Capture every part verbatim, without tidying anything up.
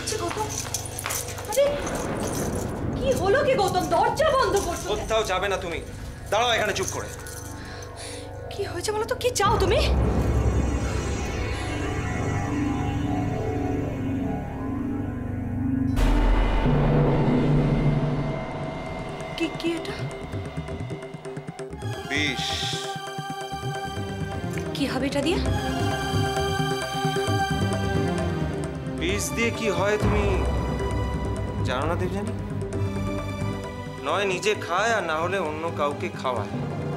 হচ্ছে গৌতম? আরে কি হলো কি গৌতম? দরজা বন্ধ করছো? কোথাও যাবে না তুমি, দাঁড়াও এখানে চুপ করে। কি হয়েছে বলো তো, কি চাও তুমি? কি কি এটা? বিষ। কি হবে এটা দিয়ে? বিষ দিয়ে কি হয় তুমি জানো না দেবযানী? নয় নিজে খায় আর না হলে অন্য কাউকে খাওয়ায়।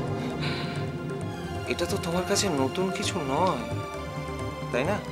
এটা তো তোমার কাছে নতুন কিছু নয়, তাই না?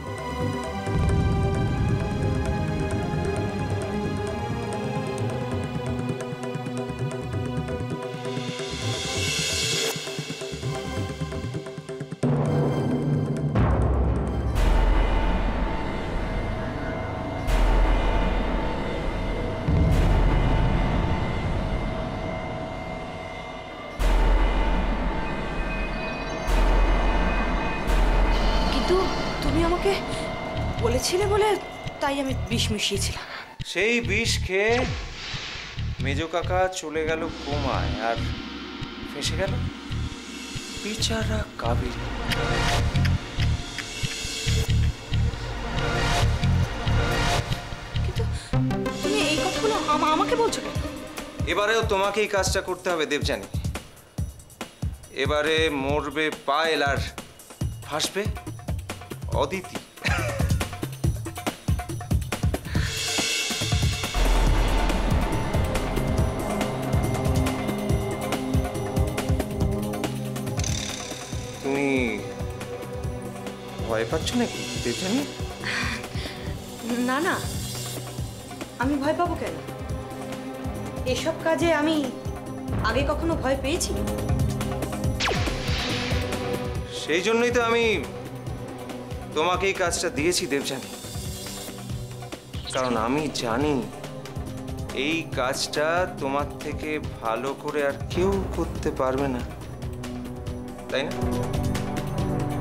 তুমি আমাকে বলেছিলে বলে তাই আমি বিষ মিশিয়েছিলাম। সেই বিষ খেয়ে মেজো কাকা চলে গেল কোমায় আর ফেঁসে গেল বেচারা কাবেরী। কিন্তু তুমি এই কথাগুলো আমাকে বলছো কেন? এবারেও তোমাকেই কাজটা করতে হবে দেবযানী। এবারে মরবে পায়েল আর ফাঁসবে অদিতি। তুমি ভয় পাচ্ছ নাকি দেবযানী? না না, আমি ভয় পাবো কেন? এসব কাজে আমি আগে কখনো ভয় পেয়েছি? সেই জন্যই তো আমি তোমাকে এই কাজটা দিয়েছি দেবযানী, কারণ আমি জানি এই কাজটা তোমার থেকে ভালো করে আর কেউ করতে পারবে না, তাই না?